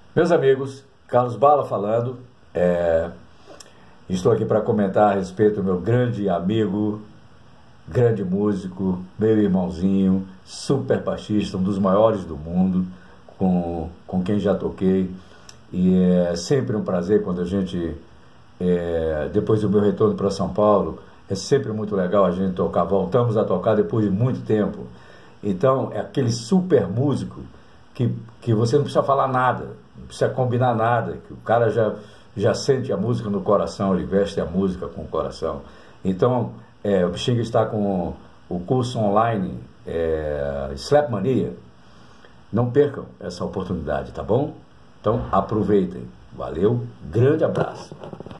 Meus amigos, Carlos Bala falando, estou aqui para comentar a respeito do meu grande amigo, grande músico, meu irmãozinho, super baixista, um dos maiores do mundo, com quem já toquei, e é sempre um prazer quando a gente, depois do meu retorno para São Paulo, é sempre muito legal a gente tocar, voltamos a tocar depois de muito tempo. Então, é aquele super músico que você não precisa falar nada, não precisa combinar nada, que o cara já sente a música no coração, ele veste a música com o coração. Então, o Bexiga está com o curso online Slapmania. Não percam essa oportunidade, tá bom? Então, aproveitem. Valeu, grande abraço.